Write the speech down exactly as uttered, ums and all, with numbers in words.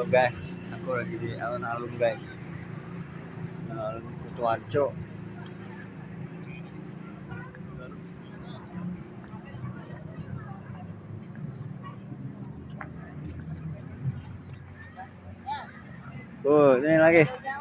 Halo guys, aku lagi di alun-alun guys, alun Kutoarjo. Oh, ini lagi.